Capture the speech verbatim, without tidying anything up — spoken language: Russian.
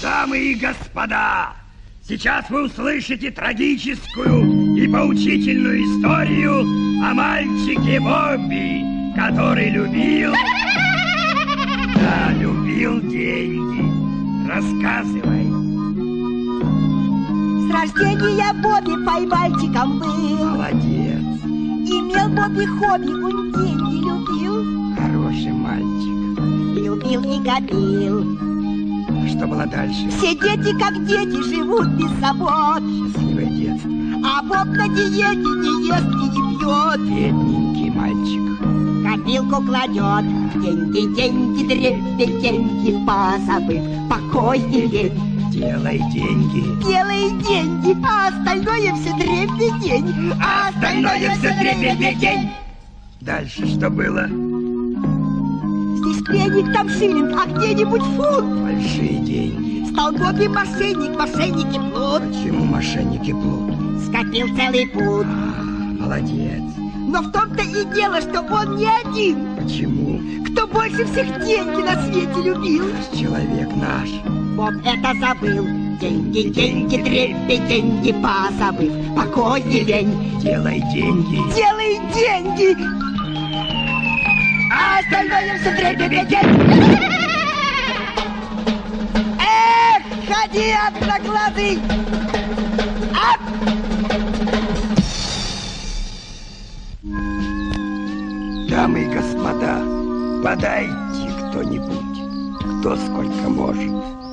Дамы и господа, сейчас вы услышите трагическую и поучительную историю о мальчике Бобби, который любил... Да, любил деньги. Рассказывай. С рождения Бобби поймальчиком был. Молодец. Имел Бобби хобби, он деньги любил. Хороший мальчик. Любил и копил. Что было дальше? Все дети, как дети, живут без забот. Счастливое детство. А Боб на диете не ест и не пьет. Бедненький мальчик. Копилку кладет. Деньги, деньги, дребедень, деньги, позабыв покой и лень. Делай деньги. Делай деньги, а остальное все дребедень. А остальное все дребедень. Дальше что было? Здесь пенник, там шиллинг, а где-нибудь фунт. Большие деньги. Стал Бобби мошенник, мошенники плут. Почему мошенники плут? Скопил целый пуд. А, молодец. Но в том-то и дело, что он не один. Почему? Кто больше всех деньги на свете любил? Человек наш. Боб это забыл. Деньги, деньги, дребедень, деньги, позабыв покой и лень. Делай деньги. Делай деньги. А остальное все дребедень. Эх, ходи, одноглазый. Ап! Дамы и господа, подайте кто-нибудь, кто сколько может.